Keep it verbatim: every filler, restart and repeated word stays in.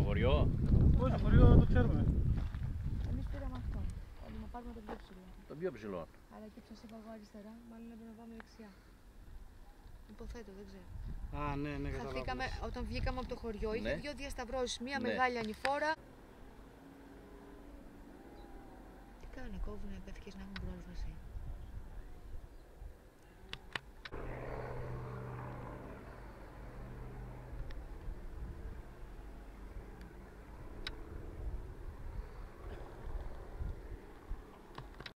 χωριό. Όχι, το χωριό το ξέρουμε. Εμείς πήραμε αυτό. Θέλουμε να πάρουμε το πιο ψηλό. Το πιο ψηλό. Αλλά εκεί που σας είπα εγώ αριστερά, μάλλον έπρεπε να πάμε δεξιά. Υποθέτω, δεν ξέρω. Α, ναι, ναι, Χαθήκαμε όταν βγήκαμε από το χωριό. Ναι. Είχε δύο διασταυρώσεις, μία Ναι. μεγάλη ανηφόρα. Τι κάνουν, κόβουνε πεύκες να έχουν πρόσβαση.